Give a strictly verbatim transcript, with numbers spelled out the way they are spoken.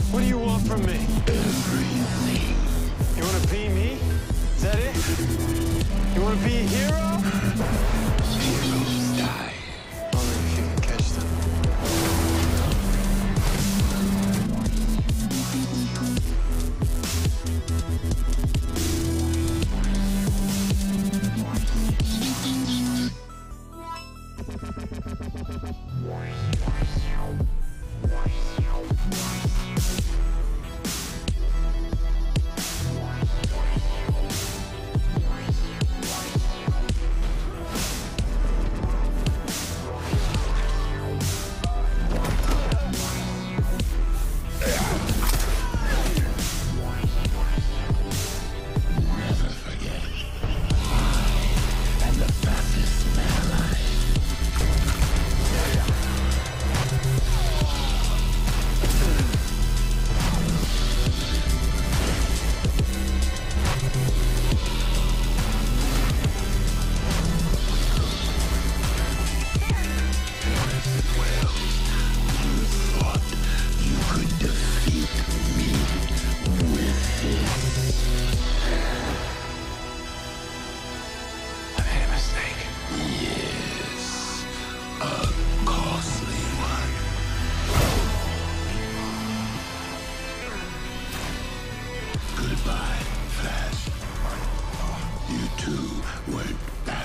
What do you want from me? Everything. You want to be me? Is that it? You want to be a hero? Heroes die. Only if you can catch them. Never forget. I am the fastest man alive. Well, you thought you could defeat me with this. I made a mistake. Yes, a costly one. Goodbye, Flash. You two went back.